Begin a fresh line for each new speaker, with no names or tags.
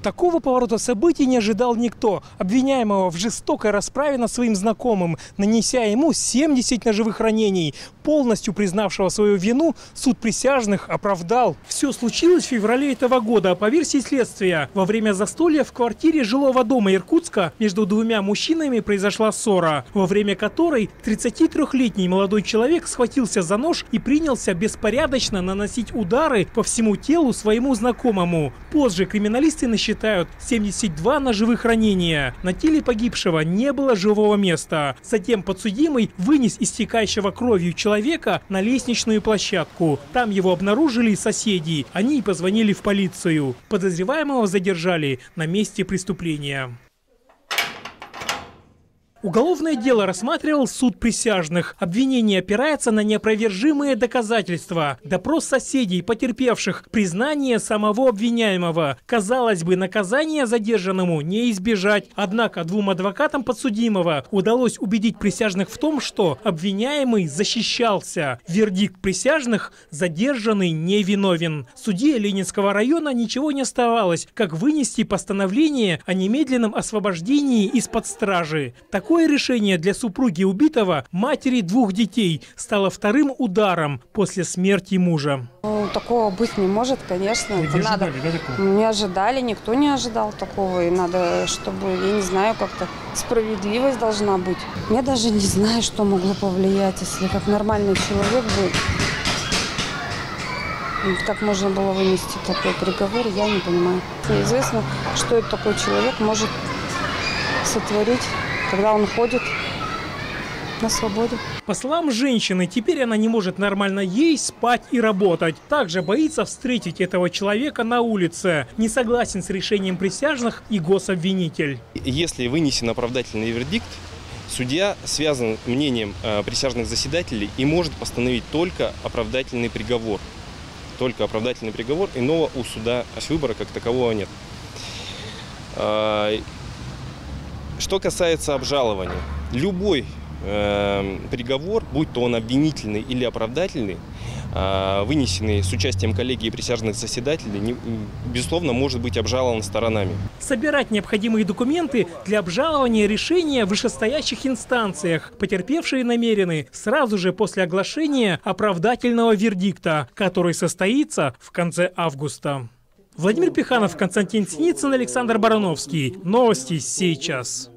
Такого поворота событий не ожидал никто. Обвиняемого в жестокой расправе над своим знакомым, нанеся ему 70 ножевых ранений. Полностью признавшего свою вину, суд присяжных оправдал. Все случилось в феврале этого года. По версии следствия, во время застолья в квартире жилого дома Иркутска между двумя мужчинами произошла ссора, во время которой 33-летний молодой человек схватился за нож и принялся беспорядочно наносить удары по всему телу своему знакомому. Позже криминалисты насчитают 72 ножевых ранения. На теле погибшего не было живого места. Затем подсудимый вынес истекающего кровью человека на лестничную площадку. Там его обнаружили соседи. Они позвонили в полицию. Подозреваемого задержали на месте преступления. Уголовное дело рассматривал суд присяжных. Обвинение опирается на неопровержимые доказательства. Допрос соседей, потерпевших, признание самого обвиняемого. Казалось бы, наказание задержанному не избежать. Однако двум адвокатам подсудимого удалось убедить присяжных в том, что обвиняемый защищался. Вердикт присяжных: задержанный невиновен. Судье Ленинского района ничего не оставалось, как вынести постановление о немедленном освобождении из-под стражи. Такое решение для супруги убитого, матери двух детей, стало вторым ударом после смерти мужа.
Ну, такого быть не может, конечно.
Вы не ожидали, да, такого?
Не ожидали, никто не ожидал такого. И надо, чтобы, я не знаю, как-то справедливость должна быть. Я даже не знаю, что могло повлиять, если как нормальный человек бы... Как можно было вынести такой приговор, я не понимаю. Неизвестно, что это такой человек может сотворить, когда он ходит на свободе.
По словам женщины, теперь она не может нормально есть, спать и работать. Также боится встретить этого человека на улице. Не согласен с решением присяжных и гособвинитель.
Если вынесен оправдательный вердикт, судья связан мнением присяжных заседателей и может постановить только оправдательный приговор. Только оправдательный приговор, иного у суда выбора как такового нет. Что касается обжалования, любой приговор, будь то он обвинительный или оправдательный, вынесенный с участием коллегии присяжных заседателей, безусловно, может быть обжалован сторонами.
Собирать необходимые документы для обжалования решения в вышестоящих инстанциях потерпевшие намерены сразу же после оглашения оправдательного вердикта, который состоится в конце августа. Владимир Пиханов, Константин Синицын, Александр Барановский. Новости сейчас.